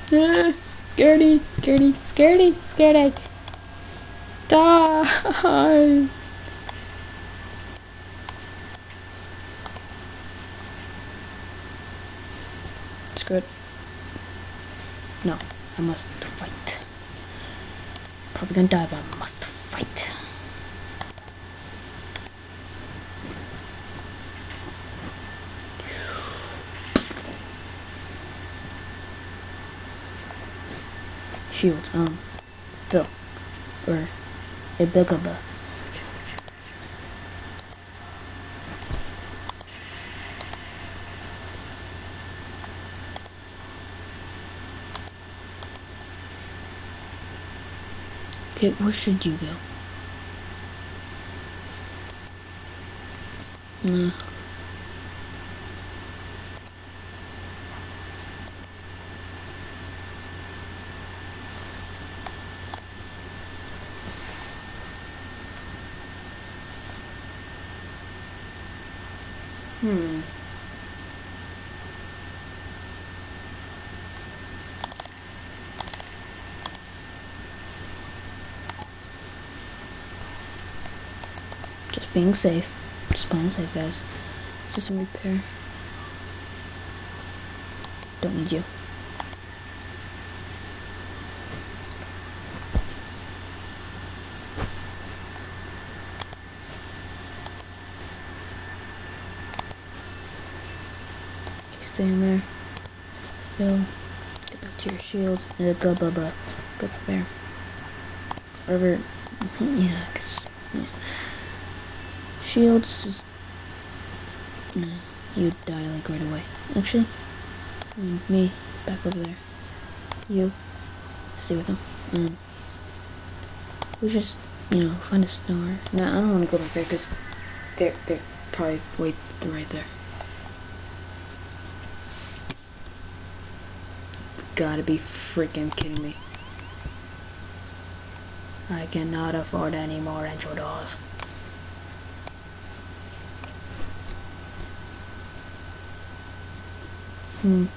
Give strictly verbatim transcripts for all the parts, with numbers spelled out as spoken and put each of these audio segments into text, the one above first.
Ah, scaredy, scaredy, scaredy, scaredy. Die. Screw it. No, I must fight. Probably gonna die, but I must fight. Shields, um, Phil, or a Bigaba. Okay, where should you go? Nah. Hmm. Just being safe. Just playing safe, guys. System repair. Don't need you. Stay in there. Phil. Get back to your shields. Uh, go, go, go. Go back there. Whatever. Yeah, cause yeah. Shields just. No, you die like right away. Actually, mm, me back over there. You stay with them. And we just, you know, find a snore. Nah, I don't want to go back there because they're they're probably wait right there. Gotta be freaking kidding me. I cannot afford any more intro dolls. Hmm.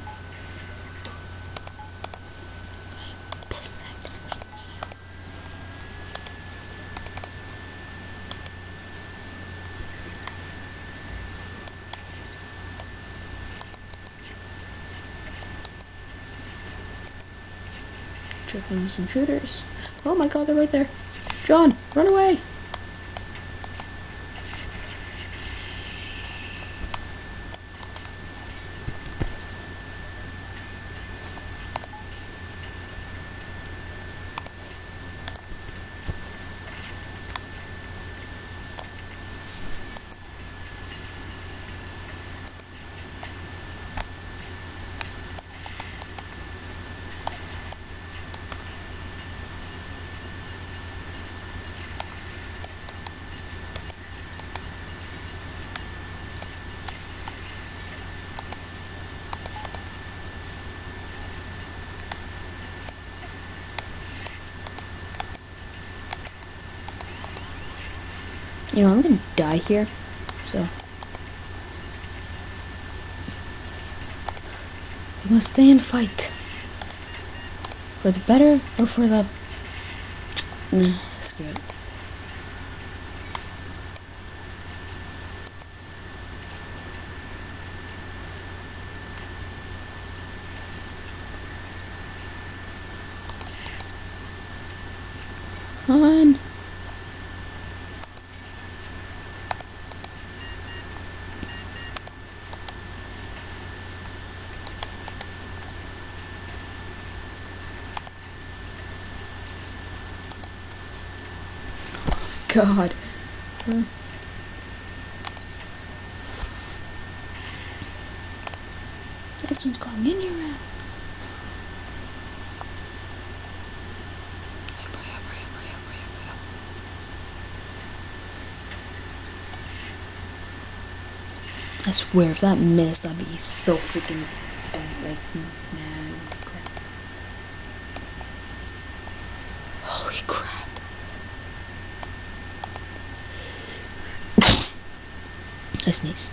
Checking some shooters. Oh my god, they're right there. John, run away! You know, I'm gonna die here, so we must stay and fight. For the better or for the... Nah, screw it. On. God. Huh. This one's going in your ass. I swear, if that missed, I'd be so freaking bad. Like, man, crap. Holy crap. I sneezed.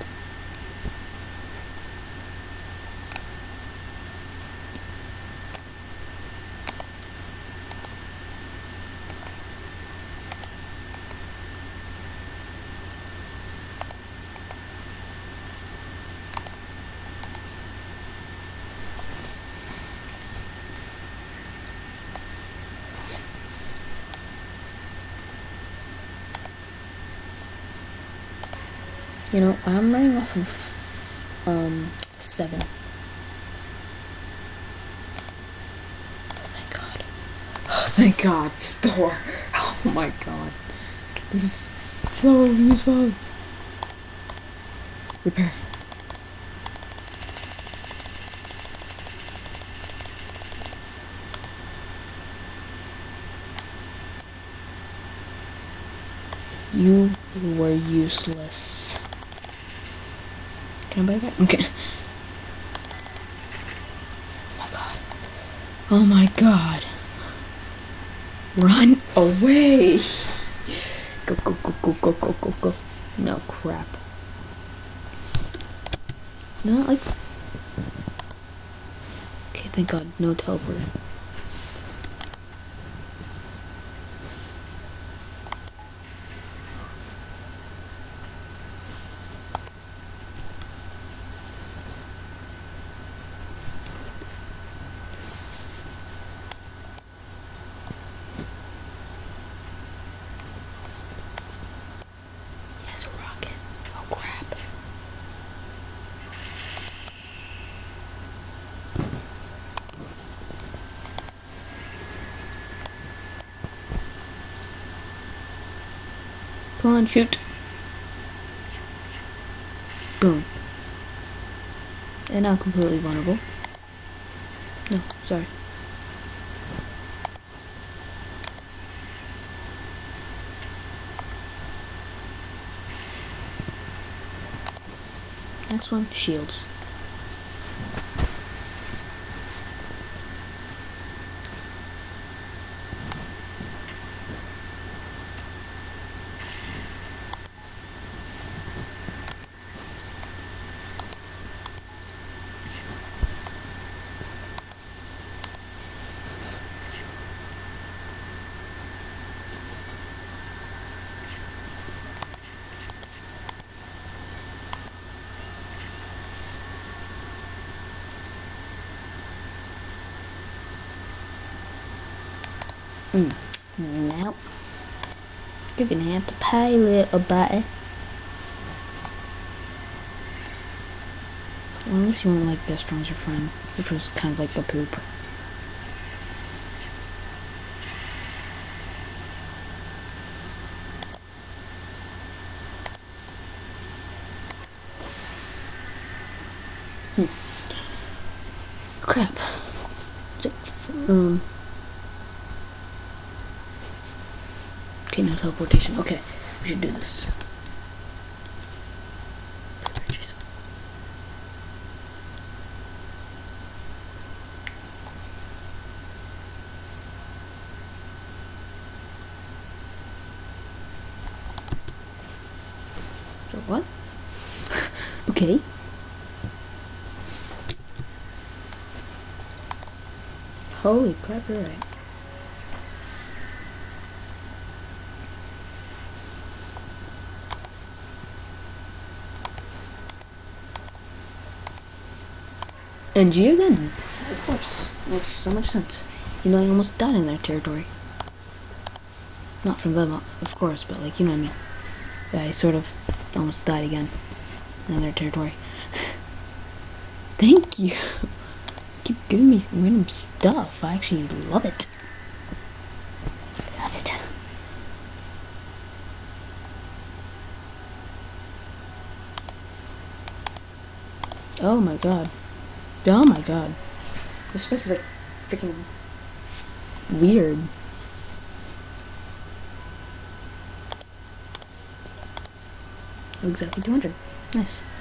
You know, I'm running off of um seven. Oh, thank God. Oh, thank God. Store. Oh my God. This is so useful. Repair. You were useless. Can I buy that? Okay. Oh my God. Oh my God. Run away. Go, go, go, go, go, go, go, go. No crap. No, like. Okay, thank God. No teleport. Come on, shoot. Boom. And now completely vulnerable. No, sorry. Next one, shields. Mm. Now, you're gonna have to pay, little buddy. Well, at least you weren't like Bestron's your friend, which was kind of like the poop. Hmm. Crap. Um. Okay, no teleportation. Okay, we should do this. So what? Okay. Holy crap, you're right. And G again. Of course. Makes so much sense. You know, I almost died in their territory. Not from them, of course, but like, you know what I mean. Yeah, I sort of almost died again in their territory. Thank you. Keep giving me random stuff. I actually love it. Love it. Oh my God. Oh my God. This place is like freaking weird. Oh, exactly two hundred. Nice.